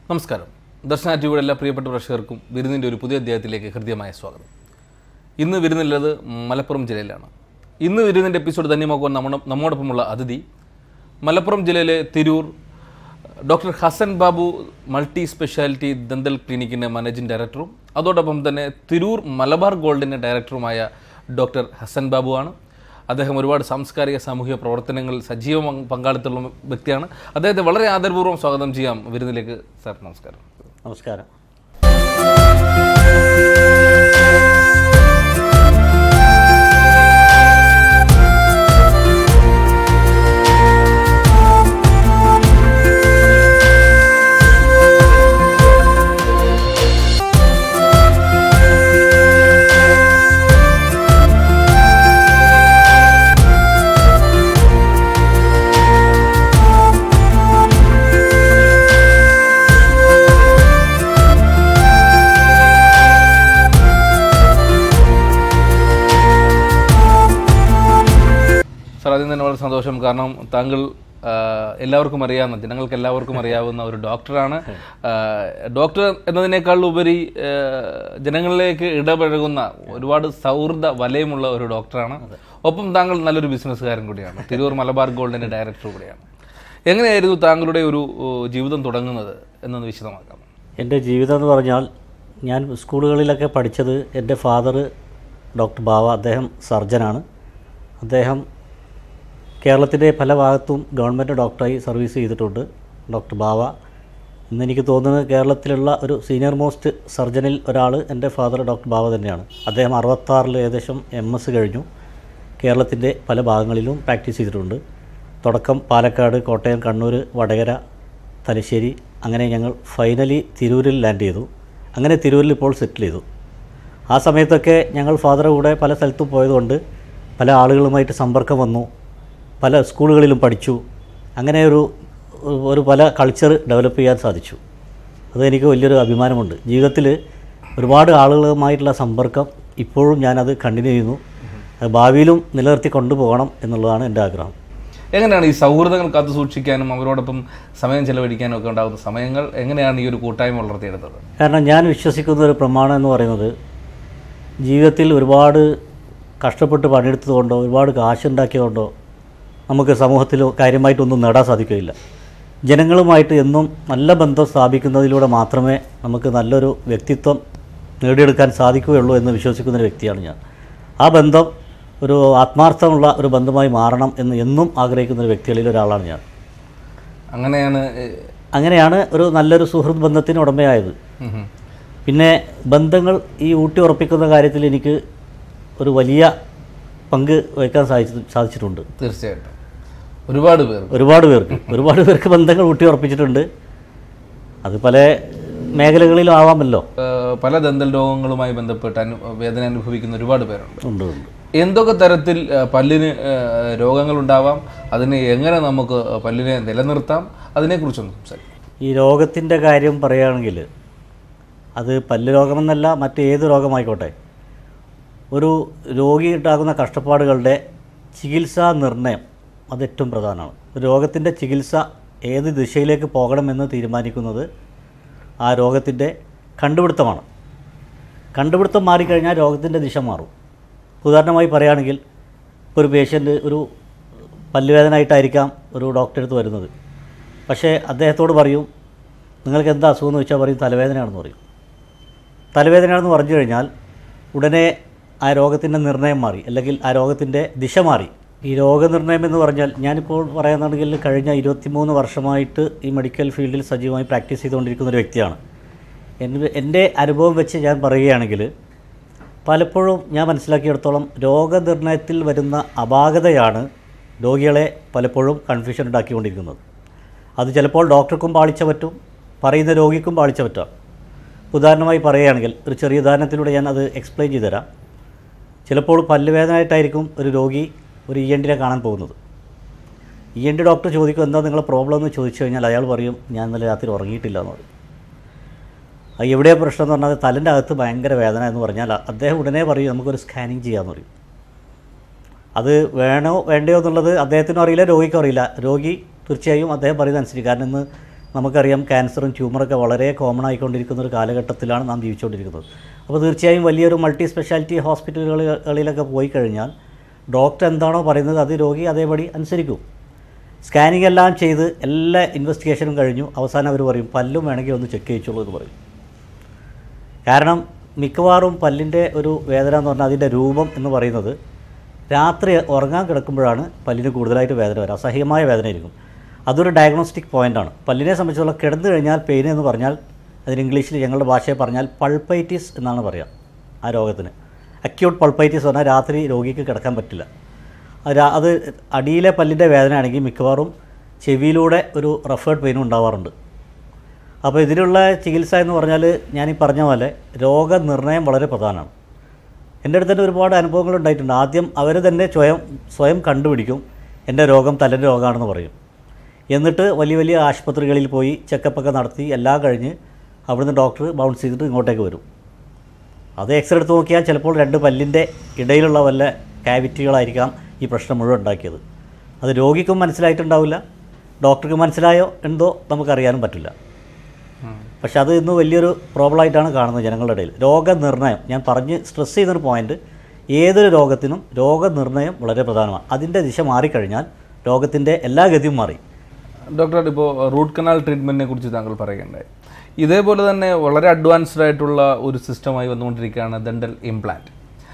നമസ്കാരം. ദർശന ടിവിയുടെ എല്ലാ പ്രിയപ്പെട്ട പ്രേക്ഷകർക്കും വിരുന്നിൻ്റെ ഒരു പുതിയ അധ്യായത്തിലേക്ക് ഹൃദ്യമായ സ്വാഗതം. ഇന്ന് വിരുന്നുള്ളത് മലപ്പുറം ജില്ലയിലാണ്. ഇന്ന് വിരുന്നിൻ്റെ എപ്പിസോഡ് ധന്യമാക്കുവാൻ നമ്മോടൊപ്പമുള്ള അതിഥി മലപ്പുറം ജില്ലയിലെ Tirur doctor Hasan Babu multi speciality dental ക്ലിനിക്കിൻ്റെ മാനേജിംഗ് ഡയറക്ടറും അതോടൊപ്പം തന്നെ തിരൂർ മലബാർ ഗോൾഡിൻ്റെ ഡയറക്ടറുമായ ഡോക്ടർ ഹസൻ ബാബു ആണ്. അദ്ദേഹം ഒരുപാട് സാംസ്കാരിക സാമൂഹിക പ്രവർത്തനങ്ങളിൽ സജീവ പങ്കാളിത്തമുള്ള വ്യക്തിയാണ്. അദ്ദേഹത്തെ വളരെ ആദരപൂർവ്വം സ്വാഗതം ചെയ്യാം വിരുന്നിലേക്ക്. സാർ നമസ്കാരം. നമസ്കാരം. ആദ്യം തന്നെ വളരെ സന്തോഷം. കാരണം താങ്കൾ എല്ലാവർക്കും അറിയാവുന്ന ജനങ്ങൾക്ക് എല്ലാവർക്കും അറിയാവുന്ന ഒരു ഡോക്ടറാണ്. ഡോക്ടർ എന്നതിനേക്കാൾ ഉപരി ജനങ്ങളിലേക്ക് ഇടപഴകുന്ന ഒരുപാട് സൗഹൃദ വലയമുള്ള ഒരു ഡോക്ടറാണ്. ഒപ്പം താങ്കൾ നല്ലൊരു ബിസിനസ്സുകാരൻ കൂടിയാണ്. തിരൂർ മലബാർ ഗോൾഡിൻ്റെ ഡയറക്ടർ കൂടിയാണ്. എങ്ങനെയായിരുന്നു താങ്കളുടെ ഒരു ജീവിതം തുടങ്ങുന്നത് എന്നൊന്ന് വിശദമാക്കാം. എൻ്റെ ജീവിതം എന്ന് പറഞ്ഞാൽ ഞാൻ സ്കൂളുകളിലൊക്കെ പഠിച്ചത് എൻ്റെ ഫാദർ ഡോക്ടർ ബാവ, അദ്ദേഹം സർജനാണ്. അദ്ദേഹം കേരളത്തിൻ്റെ പല ഭാഗത്തും ഗവൺമെൻറ് ഡോക്ടറായി സർവീസ് ചെയ്തിട്ടുണ്ട് ഡോക്ടർ ബാവ. ഇന്നെനിക്ക് തോന്നുന്നത് കേരളത്തിലുള്ള ഒരു സീനിയർ മോസ്റ്റ് സർജനിൽ ഒരാൾ എൻ്റെ ഫാദർ ഡോക്ടർ ബാവ തന്നെയാണ്. അദ്ദേഹം 66 ഏകദേശം MS കഴിഞ്ഞു. കേരളത്തിൻ്റെ പല ഭാഗങ്ങളിലും പ്രാക്ടീസ് ചെയ്തിട്ടുണ്ട്. തുടക്കം പാലക്കാട്, കോട്ടയം, കണ്ണൂർ, വടകര, തലശ്ശേരി, അങ്ങനെ ഞങ്ങൾ ഫൈനലി തിരൂരിൽ ലാൻഡ് ചെയ്തു. അങ്ങനെ തിരൂരിൽ ഇപ്പോൾ സെറ്റിൽ ചെയ്തു. ആ സമയത്തൊക്കെ ഞങ്ങൾ ഫാദറുടെ കൂടെ പല സ്ഥലത്തും പോയതുകൊണ്ട് പല ആളുകളുമായിട്ട് സമ്പർക്കം വന്നു. പല സ്കൂളുകളിലും പഠിച്ചു. അങ്ങനെ ഒരു പല കൾച്ചർ ഡെവലപ്പ് ചെയ്യാൻ സാധിച്ചു. അതെനിക്ക് വലിയൊരു അഭിമാനമുണ്ട്. ജീവിതത്തിൽ ഒരുപാട് ആളുകളുമായിട്ടുള്ള സമ്പർക്കം ഇപ്പോഴും ഞാനത് കണ്ടിന്യൂ ചെയ്യുന്നു. ഭാവിയിലും നിലനിർത്തി കൊണ്ടുപോകണം എന്നുള്ളതാണ് എൻ്റെ ആഗ്രഹം. എങ്ങനെയാണ് ഈ സൗഹൃദങ്ങൾ കാത്തു സൂക്ഷിക്കാനും അവരോടൊപ്പം സമയം ചെലവഴിക്കാനും ഒക്കെ ഉണ്ടാകുന്ന സമയങ്ങൾ എങ്ങനെയാണ് ഈ ഒരു കൂട്ടായ്മ വളർത്തിയെടുത്തത്? കാരണം ഞാൻ വിശ്വസിക്കുന്ന ഒരു പ്രമാണം എന്ന് പറയുന്നത്, ജീവിതത്തിൽ ഒരുപാട് കഷ്ടപ്പെട്ട് പണിയെടുത്തതുകൊണ്ടോ ഒരുപാട് കാശുണ്ടാക്കിയതുകൊണ്ടോ നമുക്ക് സമൂഹത്തിൽ കാര്യമായിട്ടൊന്നും നേടാൻ സാധിക്കുകയില്ല. ജനങ്ങളുമായിട്ട് എന്നും നല്ല ബന്ധം സ്ഥാപിക്കുന്നതിലൂടെ മാത്രമേ നമുക്ക് നല്ലൊരു വ്യക്തിത്വം നേടിയെടുക്കാൻ സാധിക്കുകയുള്ളൂ എന്ന് വിശ്വസിക്കുന്നൊരു വ്യക്തിയാണ് ഞാൻ. ആ ബന്ധം ഒരു ആത്മാർത്ഥമുള്ള ഒരു ബന്ധമായി മാറണം എന്ന് എന്നും ആഗ്രഹിക്കുന്നൊരു വ്യക്തികളിൽ ഒരാളാണ് ഞാൻ. അങ്ങനെയാണ് ഒരു നല്ലൊരു സുഹൃത്ത് ബന്ധത്തിന് ഉടമയായത്. പിന്നെ ബന്ധങ്ങൾ ഈ ഊട്ടി ഉറപ്പിക്കുന്ന കാര്യത്തിൽ എനിക്ക് ഒരു വലിയ പങ്ക് വഹിക്കാൻ സാധിച്ചിട്ടുണ്ട്. തീർച്ചയായിട്ടും ഒരുപാട് പേർക്ക് ബന്ധങ്ങൾ ഊട്ടി ഉറപ്പിച്ചിട്ടുണ്ട്. അത് പല മേഖലകളിലും ആവാമല്ലോ. പല ദന്തൽ രോഗങ്ങളുമായി ബന്ധപ്പെട്ട് വേദന അനുഭവിക്കുന്ന ഒരുപാട് പേരുണ്ട്. ഉണ്ട്. എന്തൊക്കെ തരത്തിൽ പല്ലിന് രോഗങ്ങളുണ്ടാവാം, അതിനെ എങ്ങനെ നമുക്ക് പല്ലിനെ നിലനിർത്താം, അതിനെക്കുറിച്ചൊന്ന് സംസാരിക്കാം. ഈ രോഗത്തിൻ്റെ കാര്യം പറയുകയാണെങ്കിൽ അത് പല്ല് രോഗമെന്നല്ല, മറ്റേത് രോഗമായിക്കോട്ടെ, ഒരു രോഗി ഉണ്ടാകുന്ന കഷ്ടപ്പാടുകളുടെ ചികിത്സാ നിർണയം അത് ഏറ്റവും പ്രധാനമാണ്. രോഗത്തിൻ്റെ ചികിത്സ ഏത് ദിശയിലേക്ക് പോകണമെന്ന് തീരുമാനിക്കുന്നത് ആ രോഗത്തിൻ്റെ കണ്ടുപിടുത്തമാണ്. കണ്ടുപിടുത്തം മാറിക്കഴിഞ്ഞാൽ രോഗത്തിൻ്റെ ദിശ മാറും. ഉദാഹരണമായി പറയുകയാണെങ്കിൽ, ഒരു പേഷ്യൻ്റ് ഒരു പല്ലുവേദനയായിട്ടായിരിക്കാം ഒരു ഡോക്ടറെ അടുത്ത് വരുന്നത്. പക്ഷേ അദ്ദേഹത്തോട് പറയും, നിങ്ങൾക്ക് എന്താ അസുഖം എന്ന് വെച്ചാൽ പറയും തലവേദനയാണെന്ന് പറയും. തലവേദനയാണെന്ന് പറഞ്ഞു കഴിഞ്ഞാൽ ഉടനെ ആ രോഗത്തിൻ്റെ നിർണയം മാറി, അല്ലെങ്കിൽ ആ രോഗത്തിൻ്റെ ദിശ മാറി. ഈ രോഗനിർണയം എന്ന് പറഞ്ഞാൽ, ഞാനിപ്പോൾ പറയുന്നുണ്ടെങ്കിൽ കഴിഞ്ഞ 23 വർഷമായിട്ട് ഈ മെഡിക്കൽ ഫീൽഡിൽ സജീവമായി പ്രാക്ടീസ് ചെയ്തുകൊണ്ടിരിക്കുന്ന ഒരു വ്യക്തിയാണ്. എൻ്റെ അനുഭവം വെച്ച് ഞാൻ പറയുകയാണെങ്കിൽ, പലപ്പോഴും ഞാൻ മനസ്സിലാക്കിയെടുത്തോളം രോഗനിർണയത്തിൽ വരുന്ന അപാകതയാണ് രോഗികളെ പലപ്പോഴും കൺഫ്യൂഷൻ ഉണ്ടാക്കിക്കൊണ്ടിരിക്കുന്നത്. അത് ചിലപ്പോൾ ഡോക്ടർക്കും പാളിച്ച പറ്റും, പറയുന്ന രോഗിക്കും പാളിച്ച പറ്റാം. ഉദാഹരണമായി പറയുകയാണെങ്കിൽ, ഒരു ചെറിയ ഉദാഹരണത്തിലൂടെ ഞാൻ അത് എക്സ്പ്ലെയിൻ ചെയ്തു തരാം. ചിലപ്പോൾ പല്ലുവേദനയായിട്ടായിരിക്കും ഒരു രോഗി ഒരു ENT കാണാൻ പോകുന്നത്. ENT ഡോക്ടർ ചോദിക്കും, എന്താ നിങ്ങളെ പ്രോബ്ലം എന്ന് ചോദിച്ചു കഴിഞ്ഞാൽ അയാൾ പറയും, ഞാൻ ഇന്നലെ രാത്രി ഉറങ്ങിയിട്ടില്ല എന്ന് പറയും. അത് എവിടെയാണ് പ്രശ്നം എന്ന് പറഞ്ഞാൽ തലൻ്റെ അകത്ത് ഭയങ്കര വേദന എന്ന് പറഞ്ഞാൽ അദ്ദേഹം ഉടനെ പറയും, നമുക്കൊരു സ്കാനിങ് ചെയ്യാമെന്ന് പറയും. അത് വേണോ വേണ്ടയോ എന്നുള്ളത് അദ്ദേഹത്തിനും അറിയില്ല, രോഗിക്കും അറിയില്ല. രോഗി തീർച്ചയായും അദ്ദേഹം പറയുന്നത് അനുസരിച്ച്. കാരണം ഇന്ന് നമുക്കറിയാം ക്യാൻസറും ട്യൂമറൊക്കെ വളരെ കോമൺ ആയിക്കൊണ്ടിരിക്കുന്ന ഒരു കാലഘട്ടത്തിലാണ് നാം ജീവിച്ചുകൊണ്ടിരിക്കുന്നത്. അപ്പോൾ തീർച്ചയായും വലിയൊരു മൾട്ടി സ്പെഷ്യാലിറ്റി ഹോസ്പിറ്റലുകളിലൊക്കെ പോയി കഴിഞ്ഞാൽ ഡോക്ടർ എന്താണോ പറയുന്നത് അത് രോഗി അതേപടി അനുസരിക്കും. സ്കാനിങ് എല്ലാം ചെയ്ത് എല്ലാ ഇൻവെസ്റ്റിഗേഷനും കഴിഞ്ഞു, അവസാനം അവർ പറയും പല്ലും വേണമെങ്കിൽ ഒന്ന് ചെക്ക് ചെയ്യിച്ചോളൂ എന്ന് പറയും. കാരണം മിക്കവാറും പല്ലിൻ്റെ ഒരു വേദന എന്ന് പറഞ്ഞാൽ അതിൻ്റെ രൂപം എന്ന് പറയുന്നത് രാത്രി ഉറങ്ങാൻ കിടക്കുമ്പോഴാണ് പല്ലിന് കൂടുതലായിട്ട് വേദന വരിക, അസഹ്യമായ വേദനയായിരിക്കും. അതൊരു ഡയഗ്നോസ്റ്റിക് പോയിൻ്റാണ്. പല്ലിനെ സംബന്ധിച്ചുള്ള കിടന്നു കഴിഞ്ഞാൽ പെയിൻ എന്ന് പറഞ്ഞാൽ അതിന് ഇംഗ്ലീഷിൽ ഞങ്ങളുടെ ഭാഷയിൽ പറഞ്ഞാൽ പൾപ്പൈറ്റിസ് എന്നാണ് പറയുക. ആ രോഗത്തിന് അക്യൂട്ട് പൾപ്പൈറ്റിസ് പറഞ്ഞാൽ രാത്രി രോഗിക്ക് കിടക്കാൻ പറ്റില്ല. അത് അടിയിലെ പല്ലിൻ്റെ വേദനയാണെങ്കിൽ മിക്കവാറും ചെവിയിലൂടെ ഒരു റഫേർഡ് പെയിനും ഉണ്ടാവാറുണ്ട്. അപ്പോൾ ഇതിനുള്ള ചികിത്സ എന്ന് പറഞ്ഞാൽ ഞാനീ പറഞ്ഞ പോലെ രോഗനിർണയം വളരെ പ്രധാനമാണ്. എൻ്റെ അടുത്ത് തന്നെ ഒരുപാട് അനുഭവങ്ങൾ ഉണ്ടായിട്ടുണ്ട്. ആദ്യം അവർ തന്നെ സ്വയം കണ്ടുപിടിക്കും എൻ്റെ രോഗം തലൻ്റെ രോഗമാണെന്ന് പറയും. എന്നിട്ട് വലിയ വലിയ ആശുപത്രികളിൽ പോയി ചെക്കപ്പൊക്കെ നടത്തി എല്ലാം കഴിഞ്ഞ് അവിടുന്ന് ഡോക്ടർ ബൗൺസ് ചെയ്തിട്ട് ഇങ്ങോട്ടേക്ക് വരും. അത് എക്സ്റേ എടുത്ത് നോക്കിയാൽ ചിലപ്പോൾ 2 പല്ലിൻ്റെ ഇടയിലുള്ള വല്ല ക്യാവിറ്റികളായിരിക്കാം ഈ പ്രശ്നം മുഴുവൻ ഉണ്ടാക്കിയത്. അത് രോഗിക്കും മനസ്സിലായിട്ടുണ്ടാവില്ല, ഡോക്ടർക്ക് മനസ്സിലായോ എന്തോ നമുക്കറിയാനും പറ്റില്ല. പക്ഷെ അത് ഇന്ന് വലിയൊരു പ്രോബ്ലമായിട്ടാണ് കാണുന്നത് ജനങ്ങളുടെ ഇടയിൽ. രോഗനിർണയം, ഞാൻ പറഞ്ഞ് സ്ട്രെസ് ചെയ്യുന്നൊരു പോയിൻ്റ്, ഏതൊരു രോഗത്തിനും രോഗനിർണയം വളരെ പ്രധാനമാണ്. അതിൻ്റെ ദിശ മാറിക്കഴിഞ്ഞാൽ രോഗത്തിൻ്റെ എല്ലാ ഗതിയും മാറി. ഡോക്ടർ, ഇപ്പോൾ റൂട്ട് കനാൽ ട്രീറ്റ്മെൻറ്റിനെ കുറിച്ച് താങ്കൾ പറയുകയുണ്ടായി. ഇതേപോലെ തന്നെ വളരെ അഡ്വാൻസ്ഡ് ആയിട്ടുള്ള ഒരു സിസ്റ്റമായി വന്നുകൊണ്ടിരിക്കുകയാണ് ഡെൻ്റൽ ഇംപ്ലാന്റ്.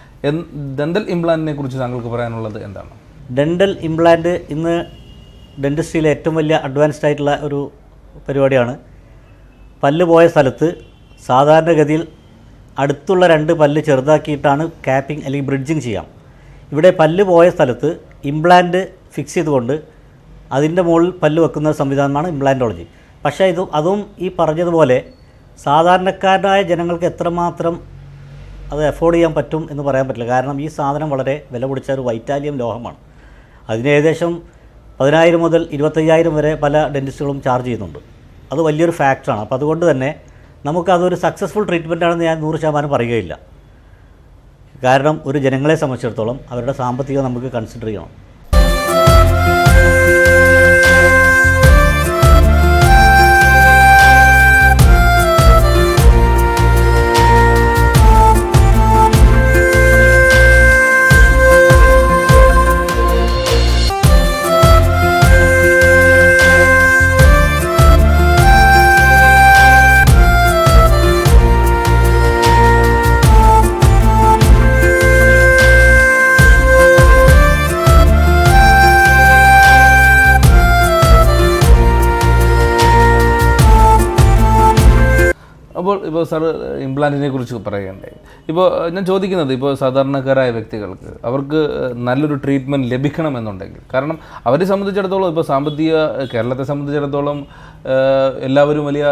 ഡെൻ്റൽ ഇംപ്ലാന്റിനെ കുറിച്ച് താങ്കൾക്ക് പറയാനുള്ളത് എന്താണ്? ഡെൻ്റൽ ഇംപ്ലാന്റ് ഇന്ന് ഡെൻറ്റിസ്ട്രിയിലെ ഏറ്റവും വലിയ അഡ്വാൻസ്ഡ് ആയിട്ടുള്ള ഒരു പരിപാടിയാണ്. പല്ല് പോയ സ്ഥലത്ത് സാധാരണഗതിയിൽ അടുത്തുള്ള 2 പല്ല് ചെറുതാക്കിയിട്ടാണ് ക്യാപ്പിംഗ് അല്ലെങ്കിൽ ബ്രിഡ്ജിങ് ചെയ്യാം. ഇവിടെ പല്ല് പോയ സ്ഥലത്ത് ഇംപ്ലാന്റ് ഫിക്സ് ചെയ്തുകൊണ്ട് അതിൻ്റെ മുകളിൽ പല്ല് വെക്കുന്ന സംവിധാനമാണ് ഇംപ്ലാന്റോളജി. പക്ഷേ അതും ഈ പറഞ്ഞതുപോലെ സാധാരണക്കാരായ ജനങ്ങൾക്ക് എത്രമാത്രം അത് അഫോർഡ് ചെയ്യാൻ പറ്റും എന്ന് പറയാൻ പറ്റില്ല. കാരണം ഈ സാധനം വളരെ വില പിടിച്ച ഒരു വൈറ്റാലിയം ലോഹമാണ്. അതിന് ഏകദേശം 10,000 മുതൽ 25,000 വരെ പല ഡെൻറ്റിസ്റ്റുകളും ചാർജ് ചെയ്യുന്നുണ്ട്. അത് വലിയൊരു ഫാക്ടറാണ്. അപ്പോൾ അതുകൊണ്ട് തന്നെ നമുക്കതൊരു സക്സസ്ഫുൾ ട്രീറ്റ്മെൻറ്റാണെന്ന് ഞാൻ 100% പറയുകയില്ല. കാരണം ഒരു ജനങ്ങളെ സംബന്ധിച്ചിടത്തോളം അവരുടെ സാമ്പത്തികം നമുക്ക് കൺസിഡർ ചെയ്യണം. ഇപ്പോൾ സാർ ഇംപ്ലാന്റിനെ കുറിച്ച് പറയുകയുണ്ടായി. ഇപ്പോൾ ഞാൻ ചോദിക്കുന്നത്, ഇപ്പോൾ സാധാരണക്കാരായ വ്യക്തികൾക്ക് അവർക്ക് നല്ലൊരു ട്രീറ്റ്മെൻറ്റ് ലഭിക്കണമെന്നുണ്ടെങ്കിൽ, കാരണം അവരെ സംബന്ധിച്ചിടത്തോളം ഇപ്പോൾ കേരളത്തെ സംബന്ധിച്ചിടത്തോളം എല്ലാവരും വലിയ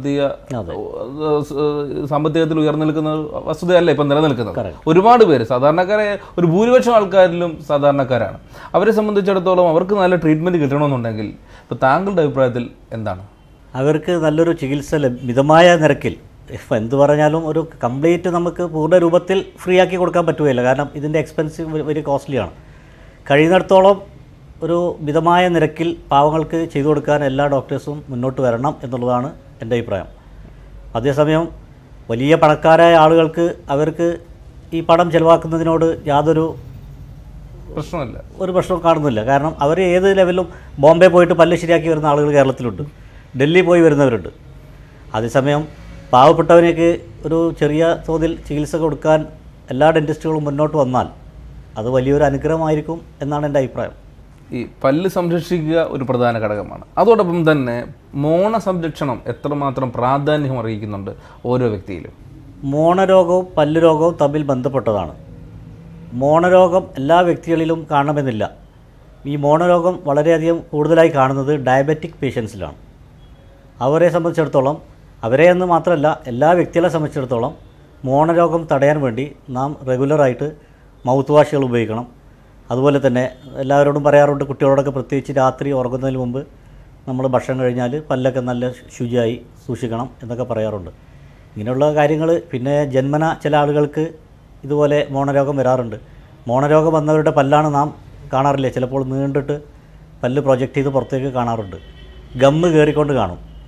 സാമ്പത്തികത്തിൽ ഉയർന്നു നിൽക്കുന്ന വസ്തുതയല്ല ഇപ്പം നിലനിൽക്കുന്നത്. ഒരുപാട് പേര് സാധാരണക്കാരെ, ഒരു ഭൂരിപക്ഷം ആൾക്കാരിലും സാധാരണക്കാരാണ്. അവരെ സംബന്ധിച്ചിടത്തോളം അവർക്ക് നല്ല ട്രീറ്റ്മെൻറ്റ് കിട്ടണമെന്നുണ്ടെങ്കിൽ ഇപ്പോൾ താങ്കളുടെ അഭിപ്രായത്തിൽ എന്താണ്? അവർക്ക് നല്ലൊരു ചികിത്സ മിതമായ നിരക്കിൽ, എന്ത് പറഞ്ഞാലും ഒരു കംപ്ലീറ്റ് നമുക്ക് പൂർണ്ണ രൂപത്തിൽ ഫ്രീ ആക്കി കൊടുക്കാൻ പറ്റുകയില്ല. കാരണം ഇതിൻ്റെ എക്സ്പെൻസ് വെരി കോസ്റ്റ്ലിയാണ്. കഴിയുന്നിടത്തോളം ഒരു മിതമായ നിരക്കിൽ പാവങ്ങൾക്ക് ചെയ്തു കൊടുക്കാൻ എല്ലാ ഡോക്ടേഴ്സും മുന്നോട്ട് വരണം എന്നുള്ളതാണ് എൻ്റെ അഭിപ്രായം. അതേസമയം വലിയ പണക്കാരായ ആളുകൾക്ക് അവർക്ക് ഈ പണം ചിലവാക്കുന്നതിനോട് യാതൊരു പ്രശ്നവും കാണുന്നില്ല. കാരണം അവർ ഏത് ലെവലിലും ബോംബെ പോയിട്ട് പല്ല് ശരിയാക്കി വരുന്ന ആളുകൾ കേരളത്തിലുണ്ട്, ഡൽഹി പോയി വരുന്നവരുണ്ട്. അതേസമയം പാവപ്പെട്ടവനേക്ക് ഒരു ചെറിയ തോതിൽ ചികിത്സ കൊടുക്കാൻ എല്ലാ ഡെൻറ്റിസ്റ്റുകളും മുന്നോട്ട് വന്നാൽ അത് വലിയൊരു അനുഗ്രഹമായിരിക്കും എന്നാണ് എൻ്റെ അഭിപ്രായം. ഈ പല്ല് സംരക്ഷിക്കുക ഒരു പ്രധാന ഘടകമാണ്. അതോടൊപ്പം തന്നെ മോണ സംരക്ഷണം എത്രമാത്രം പ്രാധാന്യം അറിയിക്കുന്നുണ്ട് ഓരോ വ്യക്തിയിലും? മോണരോഗവും പല്ല് രോഗവും തമ്മിൽ ബന്ധപ്പെട്ടതാണ്. മോണരോഗം എല്ലാ വ്യക്തികളിലും കാണണമെന്നില്ല. ഈ മോണരോഗം വളരെയധികം കൂടുതലായി കാണുന്നത് ഡയബറ്റിക് പേഷ്യൻസിലാണ്. അവരെ സംബന്ധിച്ചിടത്തോളം, അവരെ എന്ന് മാത്രമല്ല എല്ലാ വ്യക്തികളെ സംബന്ധിച്ചിടത്തോളം മോണരോഗം തടയാൻ വേണ്ടി നാം റെഗുലറായിട്ട് മൗത്ത് വാഷുകൾ ഉപയോഗിക്കണം. അതുപോലെ തന്നെ എല്ലാവരോടും പറയാറുണ്ട്, കുട്ടികളോടൊക്കെ പ്രത്യേകിച്ച് രാത്രി ഉറങ്ങുന്നതിന് മുമ്പ് നമ്മൾ ഭക്ഷണം കഴിഞ്ഞാൽ പല്ലൊക്കെ നല്ല ശുചിയായി സൂക്ഷിക്കണം എന്നൊക്കെ പറയാറുണ്ട്. ഇങ്ങനെയുള്ള കാര്യങ്ങൾ. പിന്നെ ജന്മന ചില ആളുകൾക്ക് ഇതുപോലെ മോണരോഗം വരാറുണ്ട്. മോണരോഗം വന്നവരുടെ പല്ലാണ് നാം കാണാറില്ലേ, ചിലപ്പോൾ നീണ്ടിട്ട് പല്ല് പ്രൊജക്റ്റ് ചെയ്ത് പുറത്തേക്ക് കാണാറുണ്ട്. ഗമ്മ് കയറിക്കൊണ്ട് കാണും.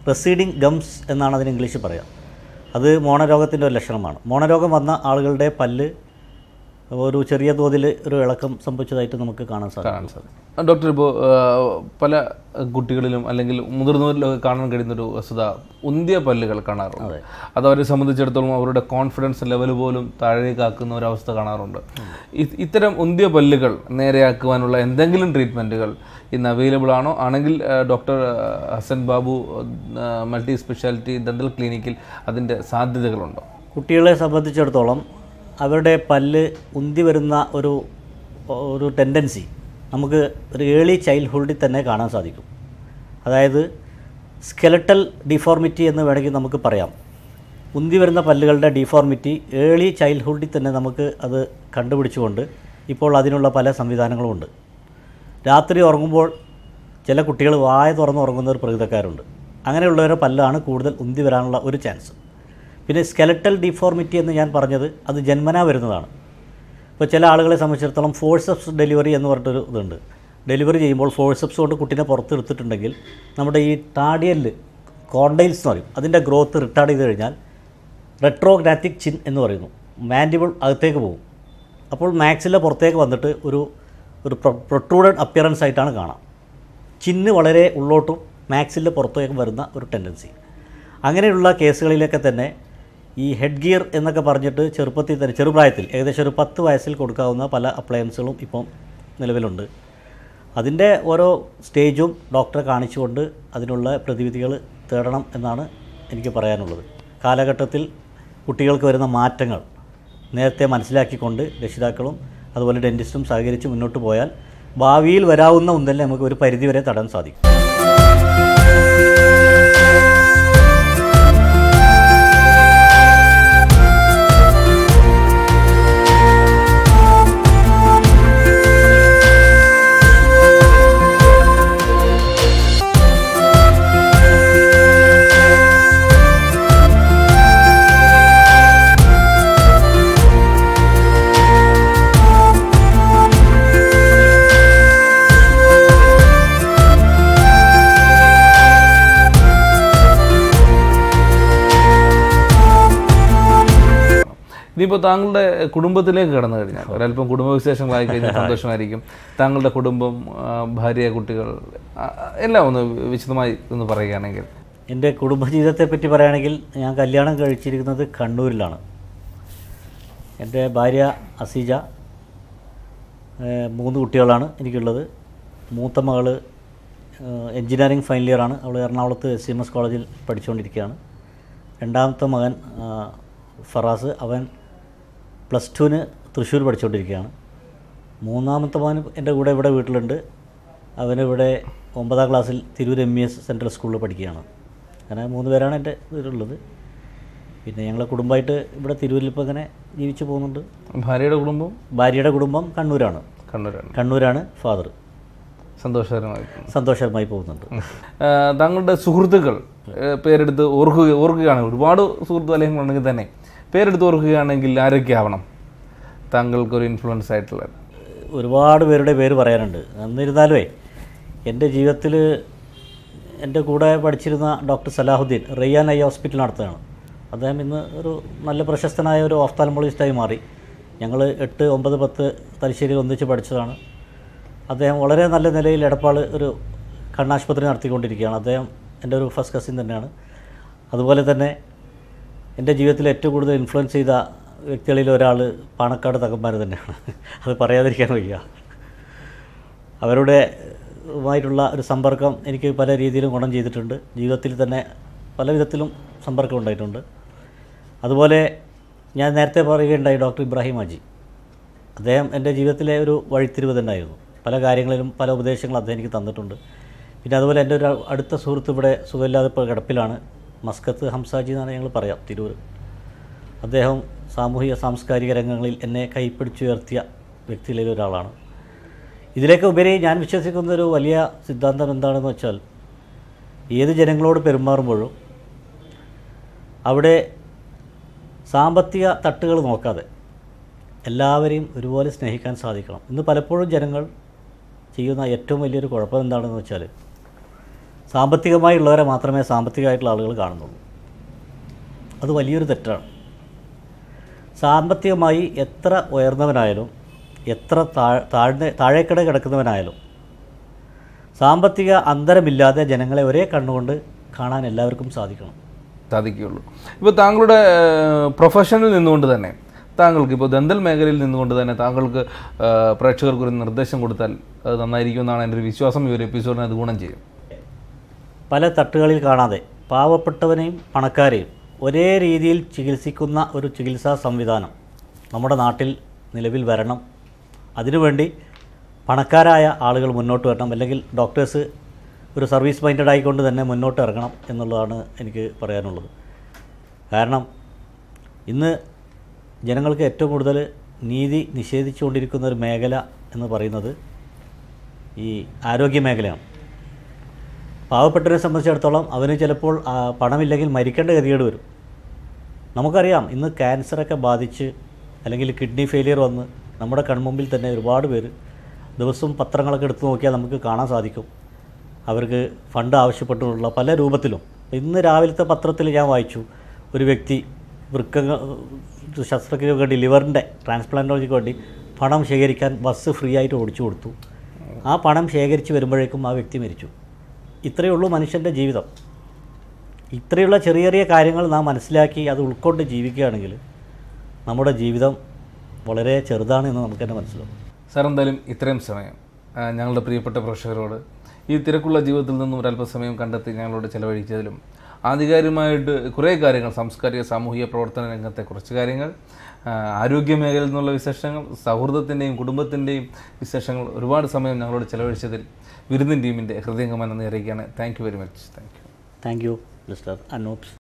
റെസീഡിങ് ഗംസ് എന്നാണ് അതിന് ഇംഗ്ലീഷിൽ പറയുക. അത് മോണരോഗത്തിൻ്റെ ഒരു ലക്ഷണമാണ്. മോണരോഗം വന്ന ആളുകളുടെ പല്ല് ഒരു ചെറിയ തോതിൽ ഒരു ഇളക്കം സംഭവിച്ചതായിട്ട് നമുക്ക് കാണാൻ സാധിക്കും. ഡോക്ടർ, ഇപ്പോൾ പല കുട്ടികളിലും അല്ലെങ്കിൽ മുതിർന്നവരിലൊക്കെ കാണാൻ കഴിയുന്നൊരു വസ്തുത ഉന്തിയ പല്ലുകൾ കാണാറുണ്ട്. അത് അവരെ സംബന്ധിച്ചിടത്തോളം അവരുടെ കോൺഫിഡൻസ് ലെവൽ പോലും താഴേക്കാക്കുന്ന ഒരവസ്ഥ കാണാറുണ്ട്. ഇത്തരം ഉന്തിയ പല്ലുകൾ നേരെയാക്കുവാനുള്ള എന്തെങ്കിലും ട്രീറ്റ്മെൻറ്റുകൾ ഇന്ന് അവൈലബിൾ ആണോ? ആണെങ്കിൽ doctor Hasan Babu multi speciality dental ക്ലിനിക്കിൽ അതിൻ്റെ സാധ്യതകളുണ്ടോ? കുട്ടികളെ സംബന്ധിച്ചിടത്തോളം അവരുടെ പല്ല് ഉന്തി വരുന്ന ഒരു ടെൻഡൻസി നമുക്ക് ഒരു ഏർലി ചൈൽഡ്ഹുഡിൽ തന്നെ കാണാൻ സാധിക്കും. അതായത് സ്കെലറ്റൽ ഡിഫോർമിറ്റി എന്ന് വേണമെങ്കിൽ നമുക്ക് പറയാം. ഉന്തി വരുന്ന പല്ലുകളുടെ ഡിഫോർമിറ്റി ഏർലി ചൈൽഡ്ഹുഡിൽ തന്നെ നമുക്ക് അത് കണ്ടുപിടിച്ചുകൊണ്ട് ഇപ്പോൾ അതിനുള്ള പല സംവിധാനങ്ങളുമുണ്ട്. രാത്രി ഉറങ്ങുമ്പോൾ ചില കുട്ടികൾ വായ തുറന്ന് ഉറങ്ങുന്ന ഒരു പ്രകൃതക്കാരുണ്ട്. അങ്ങനെയുള്ളവരുടെ പല്ലാണ് കൂടുതൽ ഉന്തി വരാനുള്ള ഒരു ചാൻസ്. പിന്നെ സ്കെലറ്റൽ ഡിഫോർമിറ്റി എന്ന് ഞാൻ പറഞ്ഞത് അത് ജന്മനാ വരുന്നതാണ്. ഇപ്പോൾ ചില ആളുകളെ സംബന്ധിച്ചിടത്തോളം ഫോഴ്സെപ്സ് ഡെലിവറി എന്ന് പറഞ്ഞിട്ടൊരു ഇതുണ്ട്. ഡെലിവറി ചെയ്യുമ്പോൾ ഫോഴ്സെപ്സ് കൊണ്ട് കുട്ടീനെ പുറത്തെടുത്തിട്ടുണ്ടെങ്കിൽ നമ്മുടെ ഈ ടാഡിയല് കോണ്ടൈൽസ് എന്ന് പറയും, അതിൻ്റെ ഗ്രോത്ത് റിട്ടാർഡ് ചെയ്ത് കഴിഞ്ഞാൽ റെട്രോഗ്നാറ്റിക് ചിൻ എന്ന് പറയുന്നു. മാൻഡിബിൾ അകത്തേക്ക് പോകും. അപ്പോൾ മാക്സിലെ പുറത്തേക്ക് വന്നിട്ട് ഒരു പ്രൊട്രൂഡഡ് അപ്പിയറൻസ് ആയിട്ടാണ് കാണാം. ചിന്ന് വളരെ ഉള്ളോട്ടും മാക്സിലെ പുറത്തേക്ക് വരുന്ന ഒരു ടെൻഡൻസി. അങ്ങനെയുള്ള കേസുകളിലൊക്കെ തന്നെ ഈ ഹെഡ് ഗിയർ എന്നൊക്കെ പറഞ്ഞിട്ട് ചെറുപ്പത്തിൽ തന്നെ ചെറുപ്രായത്തിൽ ഏകദേശം ഒരു 10 വയസ്സിൽ കൊടുക്കാവുന്ന പല അപ്ലയൻസുകളും ഇപ്പം നിലവിലുണ്ട്. അതിൻ്റെ ഓരോ സ്റ്റേജും ഡോക്ടറെ കാണിച്ചുകൊണ്ട് അതിനുള്ള പ്രതിവിധികൾ തേടണം എന്നാണ് എനിക്ക് പറയാനുള്ളത്. കാലഘട്ടത്തിൽ കുട്ടികൾക്ക് വരുന്ന മാറ്റങ്ങൾ നേരത്തെ മനസ്സിലാക്കിക്കൊണ്ട് രക്ഷിതാക്കളും അതുപോലെ ഡെൻറ്റിസ്റ്റും സഹകരിച്ച് മുന്നോട്ട് പോയാൽ ഭാവിയിൽ വരാവുന്ന ഒന്നല്ലേ നമുക്ക് ഒരു പരിധിവരെ തടയാൻ സാധിക്കും. ഇനിയിപ്പോൾ താങ്കളുടെ കുടുംബത്തിലേക്ക് കടന്നു കഴിഞ്ഞാൽ ഒരല്പം കുടുംബവിശേഷങ്ങളായി കഴിഞ്ഞാൽ സന്തോഷമായിരിക്കും. താങ്കളുടെ കുടുംബം, ഭാര്യ, കുട്ടികൾ എല്ലാം ഒന്ന് വിശദമായി ഒന്ന് പറയുകയാണെങ്കിൽ. എൻ്റെ കുടുംബജീവിതത്തെപ്പറ്റി പറയുകയാണെങ്കിൽ ഞാൻ കല്യാണം കഴിച്ചിരിക്കുന്നത് കണ്ണൂരിലാണ്. എൻ്റെ ഭാര്യ അസീജ, 3 കുട്ടികളാണ് എനിക്കുള്ളത്. മൂത്ത മകൾ എൻജിനീയറിംഗ് ഫൈനൽ ഇയറാണ്. അവൾ എറണാകുളത്ത് SMS കോളേജിൽ പഠിച്ചുകൊണ്ടിരിക്കുകയാണ്. രണ്ടാമത്തെ മകൻ ഫറാസ്, അവൻ +2 തൃശ്ശൂർ പഠിച്ചുകൊണ്ടിരിക്കുകയാണ്. മൂന്നാമത്തെ മകൻ എൻ്റെ കൂടെ ഇവിടെ വീട്ടിലുണ്ട്. അവനിവിടെ 9ാം ക്ലാസ്സിൽ തിരൂർ MES സെൻട്രൽ സ്കൂളിൽ പഠിക്കുകയാണ്. അങ്ങനെ 3 പേരാണ് എൻ്റെ വീട്ടിലുള്ളത്. പിന്നെ ഞങ്ങളെ കുടുംബമായിട്ട് ഇവിടെ തിരൂരിൽ ഇപ്പോൾ ഇങ്ങനെ ജീവിച്ചു പോകുന്നുണ്ട്. ഭാര്യയുടെ കുടുംബം കണ്ണൂരാണ്. ഫാദർ സന്തോഷകരമായി പോകുന്നുണ്ട്. താങ്കളുടെ സുഹൃത്തുക്കൾ പേരെടുത്ത് ഓർക്കുകയാണെങ്കിൽ, ഒരുപാട് സുഹൃത്തു വലയങ്ങളുണ്ടെങ്കിൽ തന്നെ പേരെടുത്ത് ഓർക്കുകയാണെങ്കിൽ ആരൊക്കെ ആവണം താങ്കൾക്കൊരു ഇൻഫ്ലുവൻസ് ആയിട്ടുള്ള? ഒരുപാട് പേരുടെ പേര് പറയാനുണ്ട്. എന്നിരുന്നാലുമേ എൻ്റെ ജീവിതത്തിൽ എൻ്റെ കൂടെ പഠിച്ചിരുന്ന doctor Salahuddin Rayyan eye hospital നടത്തുകയാണ്. അദ്ദേഹം ഇന്ന് ഒരു നല്ല പ്രശസ്തനായ ഒരു ഓഫ്താൽമോളജിസ്റ്റായി മാറി. ഞങ്ങൾ 8, 9, 10 തലശ്ശേരിയിൽ ഒന്നിച്ച് പഠിച്ചതാണ്. അദ്ദേഹം വളരെ നല്ല നിലയിൽ എടപ്പാൾ ഒരു കണ്ണാശുപത്രി നടത്തിക്കൊണ്ടിരിക്കുകയാണ്. അദ്ദേഹം എൻ്റെ ഒരു ഫസ്റ്റ് കസിൻ തന്നെയാണ്. അതുപോലെ തന്നെ എൻ്റെ ജീവിതത്തിൽ ഏറ്റവും കൂടുതൽ ഇൻഫ്ലുവൻസ് ചെയ്ത വ്യക്തികളിൽ ഒരാൾ പാണക്കാട് തകന്മാർ തന്നെയാണ്. അത് പറയാതിരിക്കാൻ വയ്യ. അവരുടെയുമായിട്ടുള്ള ഒരു സമ്പർക്കം എനിക്ക് പല രീതിയിലും ഗുണം ചെയ്തിട്ടുണ്ട്. ജീവിതത്തിൽ തന്നെ പല വിധത്തിലും സമ്പർക്കം ഉണ്ടായിട്ടുണ്ട്. അതുപോലെ ഞാൻ നേരത്തെ പറയുകയുണ്ടായി ഡോക്ടർ ഇബ്രാഹിം ഹാജി. അദ്ദേഹം എൻ്റെ ജീവിതത്തിലെ ഒരു വഴിത്തിരിവ് തന്നെയായിരുന്നു. പല കാര്യങ്ങളിലും പല ഉപദേശങ്ങൾ അദ്ദേഹം എനിക്ക് തന്നിട്ടുണ്ട്. പിന്നെ അതുപോലെ എൻ്റെ ഒരു അടുത്ത സുഹൃത്ത് ഇവിടെ സുഖമില്ലാതെ ഇപ്പോൾ കിടപ്പിലാണ്. മസ്കത്ത് ഹംസാജി എന്നാണ് ഞങ്ങൾ പറയാം, തിരൂർ. അദ്ദേഹം സാമൂഹിക സാംസ്കാരിക രംഗങ്ങളിൽ എന്നെ കൈപ്പിടിച്ചുയർത്തിയ വ്യക്തികളിൽ ഒരാളാണ്. ഇതിലേക്ക് ഉപരി ഞാൻ വിശ്വസിക്കുന്നൊരു വലിയ സിദ്ധാന്തം എന്താണെന്ന് വെച്ചാൽ, ഏത് ജനങ്ങളോട് പെരുമാറുമ്പോഴും അവിടെ സാമ്പത്തിക തട്ടുകൾ നോക്കാതെ എല്ലാവരെയും ഒരുപോലെ സ്നേഹിക്കാൻ സാധിക്കണം. ഇന്ന് പലപ്പോഴും ജനങ്ങൾ ചെയ്യുന്ന ഏറ്റവും വലിയൊരു കുഴപ്പം എന്താണെന്ന് വെച്ചാൽ, സാമ്പത്തികമായുള്ളവരെ മാത്രമേ സാമ്പത്തികമായിട്ടുള്ള ആളുകൾ കാണുന്നുള്ളൂ. അത് വലിയൊരു തെറ്റാണ്. സാമ്പത്തികമായി എത്ര ഉയർന്നവനായാലും എത്ര താഴേക്കിടെ കിടക്കുന്നവനായാലും സാമ്പത്തിക അന്തരമില്ലാതെ ജനങ്ങളെ ഒരേ കണ്ണുകൊണ്ട് കാണാൻ എല്ലാവർക്കും സാധിക്കുകയുള്ളൂ. ഇപ്പോൾ താങ്കളുടെ പ്രൊഫഷനിൽ നിന്നുകൊണ്ട് തന്നെ താങ്കൾക്ക് ഇപ്പോൾ ദന്തൽ മേഖലയിൽ നിന്നുകൊണ്ട് തന്നെ താങ്കൾക്ക് പ്രേക്ഷകർക്കൊരു നിർദ്ദേശം കൊടുത്താൽ അത് നന്നായിരിക്കുമെന്നാണ് എൻ്റെ ഒരു വിശ്വാസം. ഈ ഒരു എപ്പിസോഡിന് അത് ഗുണം ചെയ്യും. പല തട്ടുകളിൽ കാണാതെ പാവപ്പെട്ടവനെയും പണക്കാരെയും ഒരേ രീതിയിൽ ചികിത്സിക്കുന്ന ഒരു ചികിത്സാ സംവിധാനം നമ്മുടെ നാട്ടിൽ നിലവിൽ വരണം. അതിനുവേണ്ടി പണക്കാരായ ആളുകൾ മുന്നോട്ട് വരണം, അല്ലെങ്കിൽ ഡോക്ടേഴ്സ് ഒരു സർവീസ് മൈൻഡഡ് ആയിക്കൊണ്ട് തന്നെ മുന്നോട്ട് ഇറങ്ങണം എന്നുള്ളതാണ് എനിക്ക് പറയാനുള്ളത്. കാരണം ഇന്ന് ജനങ്ങൾക്ക് ഏറ്റവും കൂടുതൽ നീതി നിഷേധിച്ചുകൊണ്ടിരിക്കുന്ന ഒരു മേഖല എന്ന് പറയുന്നത് ഈ ആരോഗ്യ മേഖലയാണ്. പാവപ്പെട്ടവരെ സംബന്ധിച്ചിടത്തോളം അവന് ചിലപ്പോൾ പണമില്ലെങ്കിൽ മരിക്കേണ്ട ഗതികേട് വരും. നമുക്കറിയാം, ഇന്ന് ക്യാൻസറൊക്കെ ബാധിച്ച് അല്ലെങ്കിൽ കിഡ്നി ഫെയിലിയർ വന്ന് നമ്മുടെ കൺമുമ്പിൽ തന്നെ ഒരുപാട് പേര് ദിവസവും പത്രങ്ങളൊക്കെ എടുത്തു നോക്കിയാൽ നമുക്ക് കാണാൻ സാധിക്കും. അവർക്ക് ഫണ്ട് ആവശ്യപ്പെട്ടുള്ള പല രൂപത്തിലും. ഇന്ന് രാവിലത്തെ പത്രത്തിൽ ഞാൻ വായിച്ചു, ഒരു വ്യക്തി ശസ്ത്രക്രിയക്ക് വേണ്ടി ലിവറിൻ്റെ ട്രാൻസ്പ്ലാന്റോളജിക്ക് വേണ്ടി പണം ശേഖരിക്കാൻ ബസ് ഫ്രീ ആയിട്ട് ഓടിച്ചു കൊടുത്തു. ആ പണം ശേഖരിച്ച് വരുമ്പോഴേക്കും ആ വ്യക്തി മരിച്ചു. ഇത്രയേ ഉള്ളൂ മനുഷ്യൻ്റെ ജീവിതം. ഇത്രയുള്ള ചെറിയ ചെറിയ കാര്യങ്ങൾ നാം മനസ്സിലാക്കി അത് ഉൾക്കൊണ്ട് ജീവിക്കുകയാണെങ്കിൽ നമ്മുടെ ജീവിതം വളരെ ചെറുതാണ് എന്ന് നമുക്ക് തന്നെ മനസ്സിലാവും. സാർ, എന്തായാലും ഇത്രയും സമയം ഞങ്ങളുടെ പ്രിയപ്പെട്ട പ്രേക്ഷകരോട് ഈ തിരക്കുള്ള ജീവിതത്തിൽ നിന്നും ഒരല്പസമയം കണ്ടെത്തി ഞങ്ങളോട് ചെലവഴിച്ചതിലും ആധികാരികമായിട്ട് കുറേ കാര്യങ്ങൾ, സാംസ്കാരിക സാമൂഹിക പ്രവർത്തന രംഗത്തെ കുറച്ച് കാര്യങ്ങൾ, ആരോഗ്യ മേഖലയിൽ നിന്നുള്ള വിശേഷങ്ങൾ, സൗഹൃദത്തിൻ്റെയും കുടുംബത്തിൻ്റെയും വിശേഷങ്ങൾ, ഒരുപാട് സമയം ഞങ്ങളോട് ചെലവഴിച്ചതിൽ വിരുന്നിൻ ടീമിൻ്റെ ഹൃദയംഗമായി നന്ദി അറിയിക്കുകയാണ്. Thank you very much. Thank you mister Anoop.